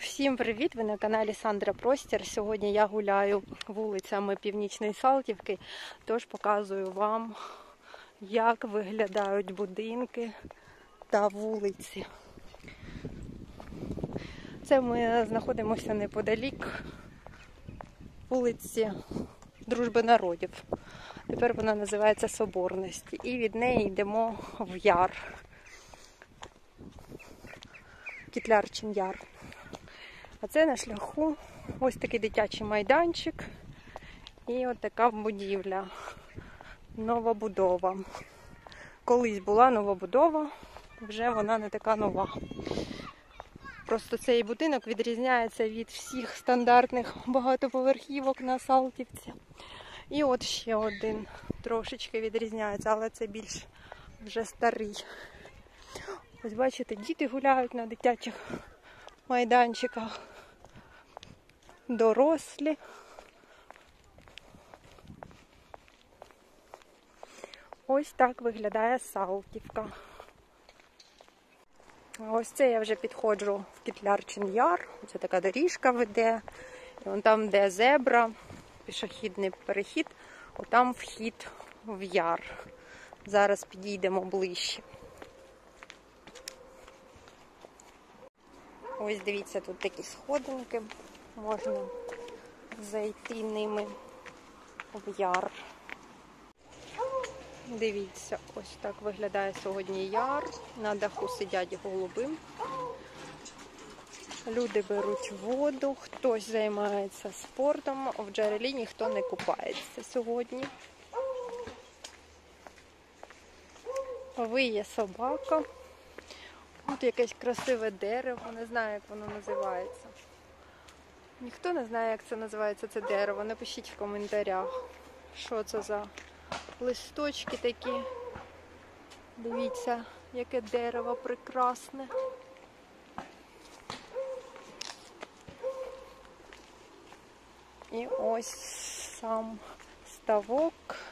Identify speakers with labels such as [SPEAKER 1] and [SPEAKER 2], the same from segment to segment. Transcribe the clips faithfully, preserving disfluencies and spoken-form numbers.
[SPEAKER 1] Всім привіт! Ви на каналі Сандра Простір. Сьогодні я гуляю вулицями Північної Салтівки, тож показую вам, як виглядають будинки та вулиці. Це ми знаходимося неподалік вулиці Дружби народів. Тепер вона називається Соборності. І від неї йдемо в Яр. Кітлярчин Яр. А це на шляху ось такий дитячий майданчик і от така будівля. Новобудова. Колись була новобудова, вже вона не така нова. Просто цей будинок відрізняється від всіх стандартних багатоповерхівок на Салтівці. І от ще один трошечки відрізняється, але це більш вже старий. Ось бачите, діти гуляють на дитячих майданчиках, дорослі. Ось так виглядає Салтівка. Ось це я вже підходжу в Кітлярчин Яр. Це така доріжка веде. І вон там, де зебра, пішохідний перехід, отам вхід в Яр. Зараз підійдемо ближче. Ось дивіться, тут такі сходинки. Можна зайти ними в Яр. Дивіться, ось так виглядає сьогодні Яр. На даху сидять голуби. Люди беруть воду, хтось займається спортом. В джерелі ніхто не купається сьогодні. Виє собака. Тут якесь красиве дерево, не знаю, як воно називається. Ніхто не знає, як це називається, це дерево. Напишіть в коментарях, що це за листочки такі. Дивіться, яке дерево прекрасне. І ось сам ставок.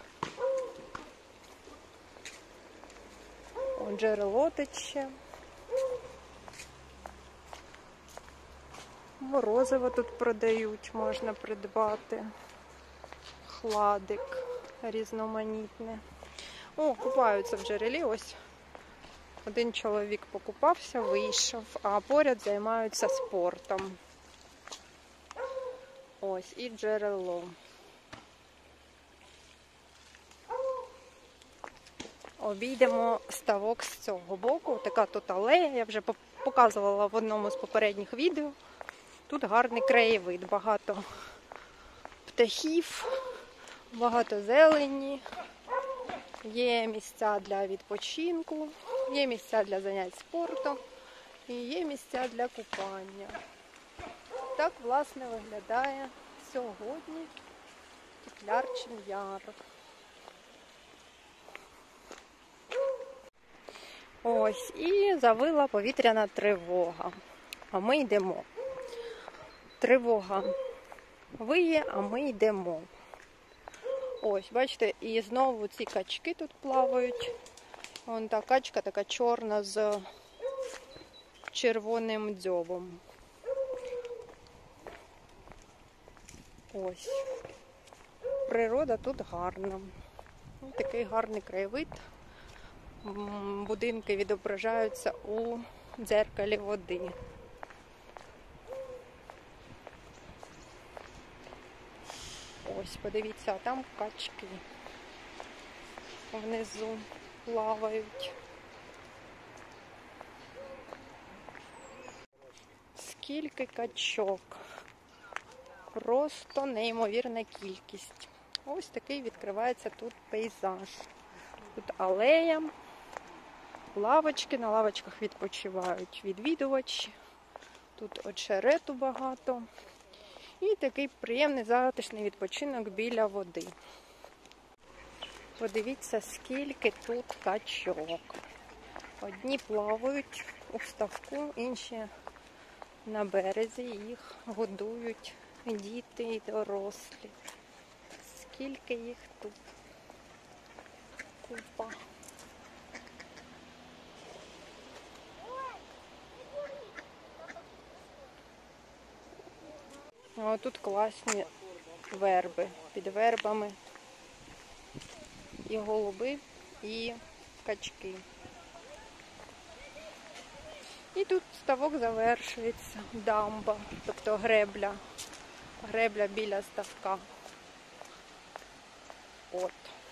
[SPEAKER 1] О, джерело тече. Морозиво тут продають, можна придбати. Хладик різноманітне. О, купаються в джерелі. Ось один чоловік покупався, вийшов, а поряд займаються спортом. Ось і джерело. Обійдемо ставок з цього боку. Така тут алея, я вже показувала в одному з попередніх відео. Тут гарний краєвид, багато птахів, багато зелені, є місця для відпочинку, є місця для занять спортом і є місця для купання. Так, власне, виглядає сьогодні Кітлярчин Яр. Ось, і завила повітряна тривога. А ми йдемо. Тривога виє, а ми йдемо. Ось, бачите, і знову ці качки тут плавають. Вон та качка така чорна з червоним дзьобом. Ось. Природа тут гарна. Ось такий гарний краєвид. Будинки відображаються у дзеркалі води. Ось, подивіться, а там качки внизу плавають. Скільки качок. Просто неймовірна кількість. Ось такий відкривається тут пейзаж. Тут алея, лавочки, на лавочках відпочивають відвідувачі. Тут очерету багато. І такий приємний затишний відпочинок біля води. Подивіться, скільки тут качок. Одні плавають у ставку, інші на березі, їх годують діти і дорослі. Скільки їх тут. Купа. А тут класні верби. Під вербами і голуби, і качки. І тут ставок завершується, дамба, тобто гребля. Гребля біля ставка. От.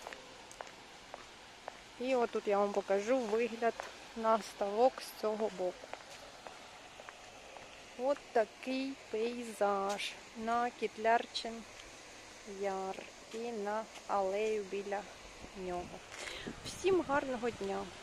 [SPEAKER 1] І отут я вам покажу вигляд на ставок з цього боку. От такий пейзаж на Кітлярчин яр і на алею біля нього. Всім гарного дня!